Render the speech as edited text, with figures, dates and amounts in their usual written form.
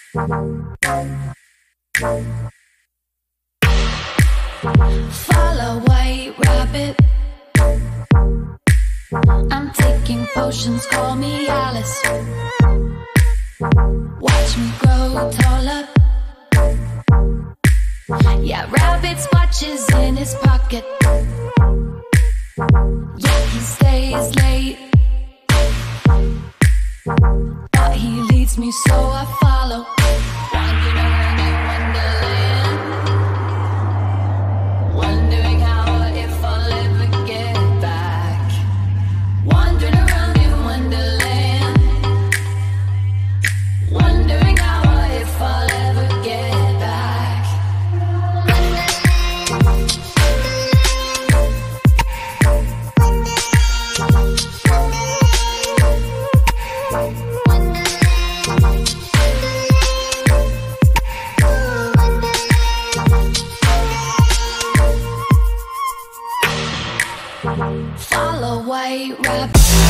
Follow white rabbit. I'm taking potions, call me Alice. Watch me grow taller. Yeah, rabbit's watches in his pocket. Yeah, he stays late, but he leads me so I follow. Wandering around in Wonderland, wondering how if I'll ever get back. Wandering around in Wonderland, wondering how if I'll ever get back. Follow white rabbit.